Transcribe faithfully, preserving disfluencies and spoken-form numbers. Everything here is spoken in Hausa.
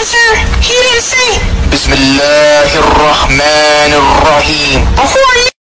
officer, he didn't say. Bismillahir Rahmanir Rahim. But who are